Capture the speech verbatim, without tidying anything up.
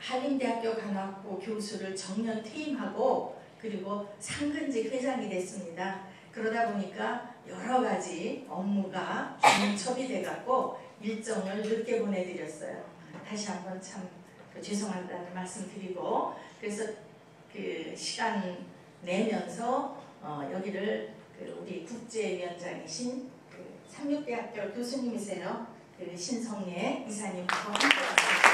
한림대학교 간호학부 교수를 정년 퇴임하고 그리고 상근직 회장이 됐습니다. 그러다 보니까 여러 가지 업무가 중첩이 돼갖고 일정을 늦게 보내드렸어요. 다시 한번 참 죄송하다는 말씀 드리고, 그래서 그 시간 내면서 어 여기를 그 우리 국제위원장이신 그 삼육대학교 교수님이세요. 그 신성예 이사님과 함께 왔습니다.